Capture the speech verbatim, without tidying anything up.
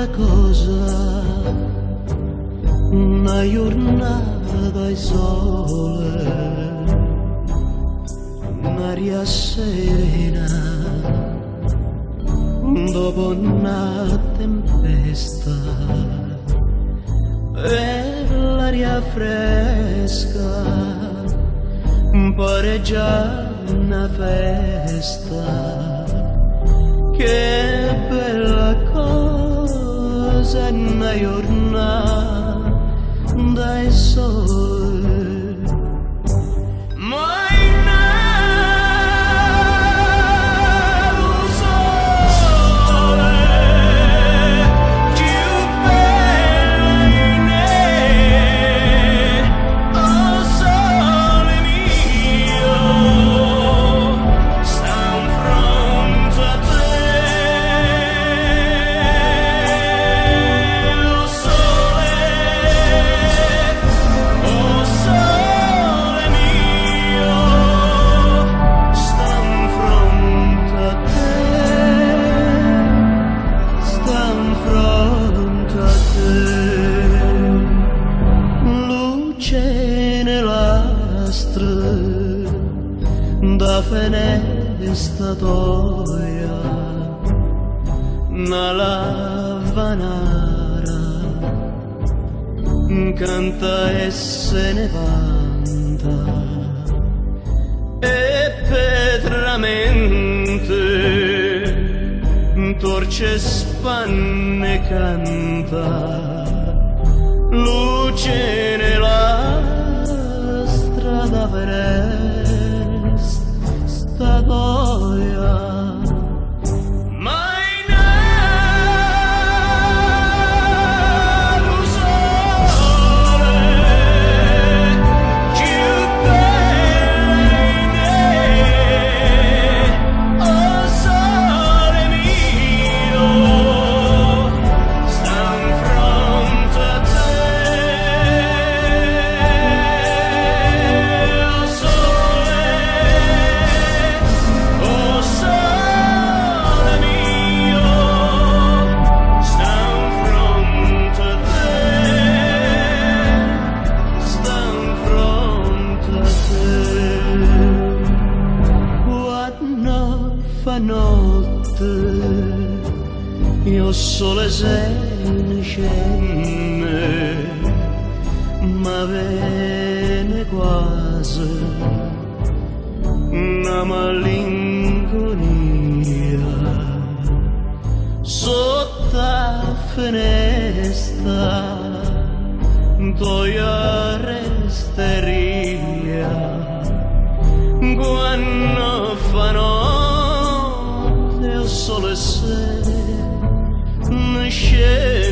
bella cosa, una giornata di sole, un'aria serena, dopo una tempesta, e l'aria fresca, pare già una festa. Che bella cosa una giornata dai sole, ma in lo sole più bella in me, oh sole mio, sta in fronte a te. Da finestra toia una lavanara canta e se ne vanta e petramente torce spanne canta luce nella strada veresta storia. Fa notte, io sole se ne scende, ma viene quasi una malinconia sotto la finestra, toia resteria quando fa notte. Sole se ne scende.